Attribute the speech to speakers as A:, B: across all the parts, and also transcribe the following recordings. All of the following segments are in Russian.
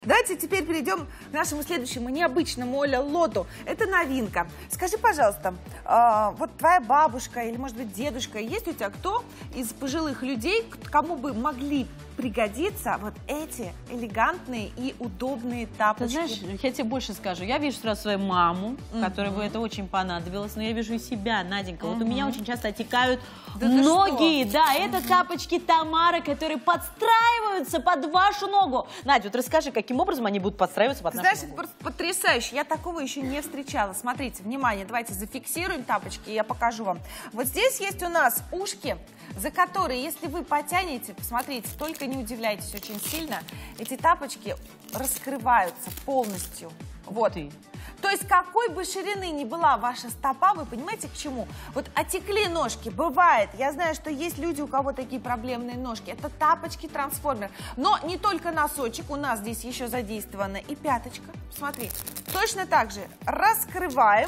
A: Давайте теперь перейдем к нашему следующему необычному, Оля, лоту. Это новинка. Скажи, пожалуйста, вот твоя бабушка или, может быть, дедушка, есть у тебя кто из пожилых людей, кому бы могли пригодиться вот эти элегантные и удобные тапочки?
B: Ты знаешь, я тебе больше скажу. Я вижу сразу свою маму, которой бы это очень понадобилось, но я вижу и себя, Наденька. Вот у меня очень часто отекают ноги. Да, это тапочки Тамары, которые подстраиваются под вашу ногу. Надя, вот расскажи, каким образом они будут подстраиваться под нашу ногу?
A: Знаешь, это просто потрясающе. Я такого еще не встречала. Смотрите, внимание, давайте зафиксируем тапочки, и я покажу вам. Вот здесь есть у нас ушки, за которые, если вы потянете, посмотрите, только не удивляйтесь очень сильно, эти тапочки раскрываются полностью. Вот. То есть какой бы ширины ни была ваша стопа, вы понимаете, к чему? Вот отекли ножки, бывает. Я знаю, что есть люди, у кого такие проблемные ножки. Это тапочки-трансформер. Но не только носочек, у нас здесь еще задействована и пяточка. Смотри, точно так же раскрываем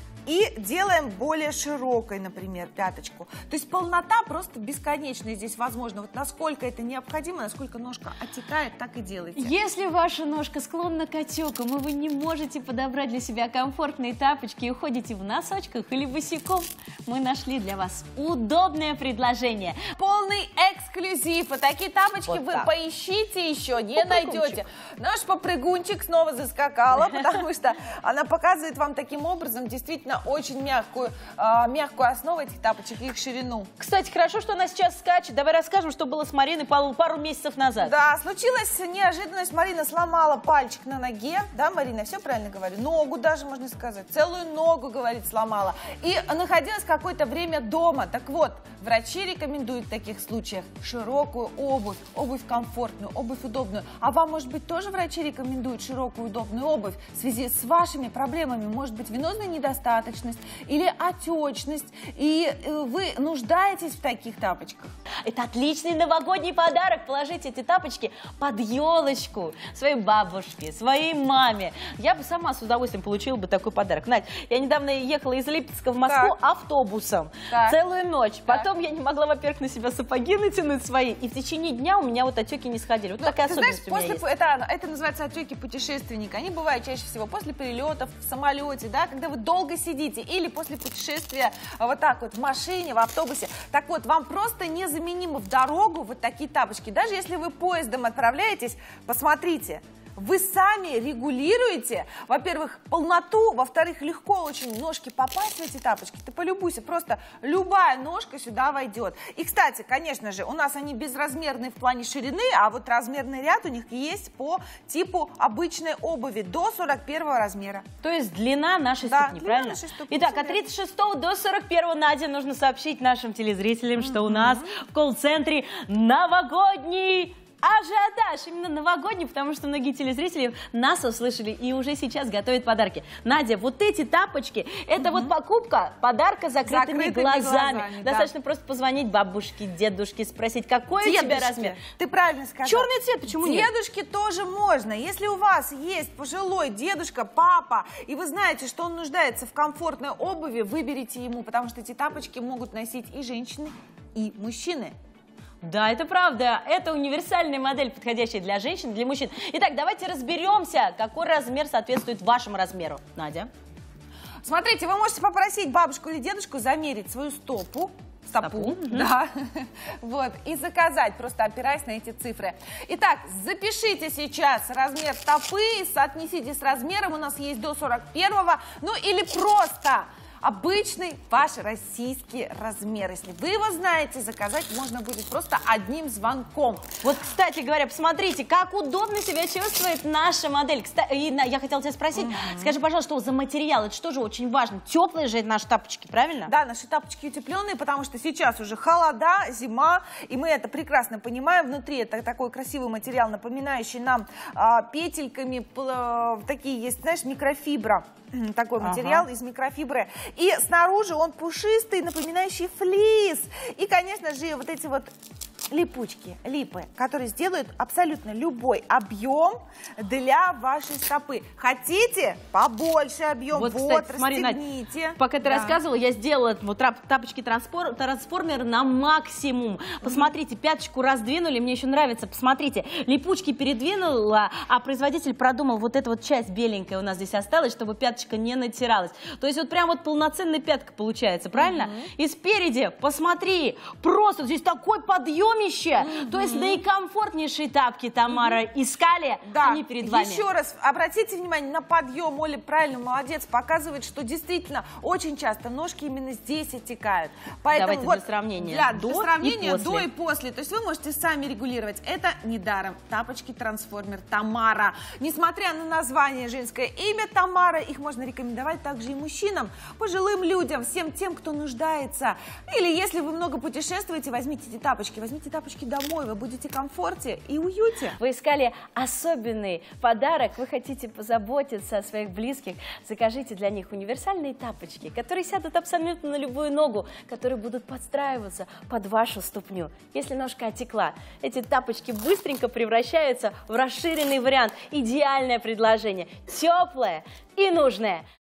A: и делаем более широкой, например, пяточку. То есть полнота просто бесконечная здесь возможно. Вот насколько это необходимо, насколько ножка отекает, так и делайте.
B: Если ваша ножка склонна к отекам, и вы не можете подобрать для себя комфортные тапочки и ходите в носочках или босиком, мы нашли для вас удобное предложение.
A: Полный эксклюзив. Вот такие тапочки вот вы поищите еще, не найдете. Наш попрыгунчик снова заскакала, потому что она показывает вам таким образом действительно очень мягкую основу этих тапочек и их ширину.
B: Кстати, хорошо, что она сейчас скачет. Давай расскажем, что было с Мариной пару месяцев назад.
A: Да, случилась неожиданность. Марина сломала пальчик на ноге. Да, Марина, все правильно говорю? Ногу даже, можно сказать. Целую ногу, говорит, сломала. И находилась какое-то время дома. Так вот, врачи рекомендуют в таких случаях широкую обувь. Обувь комфортную, обувь удобную. А вам, может быть, тоже врачи рекомендуют широкую удобную обувь в связи с вашими проблемами? Может быть, венозная недостаточность или отечность, и вы нуждаетесь в таких тапочках?
B: Это отличный новогодний подарок. Положите эти тапочки под елочку своей бабушке, своей маме. Я бы сама с удовольствием получила бы такой подарок. Надь, я недавно ехала из Липецка в Москву автобусом целую ночь. Потом я не могла, во-первых, на себя сапоги натянуть свои, и в течение дня у меня вот отеки не сходили. Вот такая особенность у меня есть.
A: Это называется отеки путешественника. Они бывают чаще всего после перелетов в самолете, да, когда вы долго сидите, или после путешествия вот так вот в машине, в автобусе. Так вот, вам просто незаменимы в дорогу вот такие тапочки. Даже если вы поездом отправляетесь, посмотрите, вы сами регулируете, во-первых, полноту, во-вторых, легко очень ножки попасть в эти тапочки. Ты полюбуйся, просто любая ножка сюда войдет. И, кстати, конечно же, у нас они безразмерные в плане ширины, а вот размерный ряд у них есть по типу обычной обуви до 41 размера.
B: То есть длина нашей ступни, правильно?
A: Нашей ступни.
B: Итак, от 36 до 41, Надя, нужно сообщить нашим телезрителям, что у нас в колл-центре новогодний ажиотаж, именно новогодний, потому что многие телезрители нас услышали и уже сейчас готовят подарки. Надя, вот эти тапочки, это вот покупка подарка закрытыми глазами. Достаточно просто позвонить бабушке, дедушке, спросить, какой у тебя размер.
A: Ты правильно сказала.
B: Черный цвет, почему нет?
A: Дедушке тоже можно. Если у вас есть пожилой дедушка, папа, и вы знаете, что он нуждается в комфортной обуви, выберите ему, потому что эти тапочки могут носить и женщины, и мужчины.
B: Да, это правда. Это универсальная модель, подходящая для женщин, для мужчин. Итак, давайте разберемся, какой размер соответствует вашему размеру. Надя.
A: Смотрите, вы можете попросить бабушку или дедушку замерить свою стопу, да, вот, и заказать, просто опираясь на эти цифры. Итак, запишите сейчас размер стопы, соотнесите с размером, у нас есть до 41-го, ну или просто обычный ваш российский размер. Если вы его знаете, заказать можно будет просто одним звонком.
B: Вот, кстати говоря, посмотрите, как удобно себя чувствует наша модель. Кстати, я хотела тебя спросить, скажи, пожалуйста, что за материал? Это что же очень важно? Теплые же наши тапочки, правильно?
A: Да, наши тапочки утепленные, потому что сейчас уже холода, зима, и мы это прекрасно понимаем. Внутри это такой красивый материал, напоминающий нам петельками, такие есть, знаешь, микрофибра. Такой материал из микрофибры. И снаружи он пушистый, напоминающий флис. И, конечно же, вот эти вот липучки, липы, которые сделают абсолютно любой объем для вашей стопы. Хотите побольше объем?
B: Вот, кстати, смотри,
A: расстегните.
B: Надь, пока ты рассказывала, я сделала вот тапочки трансформер на максимум. Посмотрите, пяточку раздвинули, мне еще нравится. Посмотрите, липучки передвинула, а производитель продумал, вот эта вот часть беленькая у нас здесь осталась, чтобы пяточка не натиралась. То есть вот прям вот полноценная пятка получается, правильно? И спереди, посмотри, просто здесь такой подъемище. То есть наикомфортнейшие тапки, Тамара, искали, они перед вами.
A: Еще раз обратите внимание на подъем. Оля правильно, молодец, показывает, что действительно очень часто ножки именно здесь оттекают. Поэтому
B: давайте
A: вот
B: для сравнения.
A: Для сравнения
B: до
A: и после. То есть вы можете сами регулировать. Это недаром. Тапочки трансформер Тамара. Несмотря на название женское имя Тамара, их можно рекомендовать также и мужчинам, пожилым людям, всем тем, кто нуждается. Или если вы много путешествуете, возьмите эти тапочки. Возьмите тапочки домой, вы будете в комфорте и уюте.
B: Вы искали особенный подарок, вы хотите позаботиться о своих близких, закажите для них универсальные тапочки, которые сядут абсолютно на любую ногу, которые будут подстраиваться под вашу ступню. Если ножка отекла, эти тапочки быстренько превращаются в расширенный вариант. Идеальное предложение, теплое и нужное.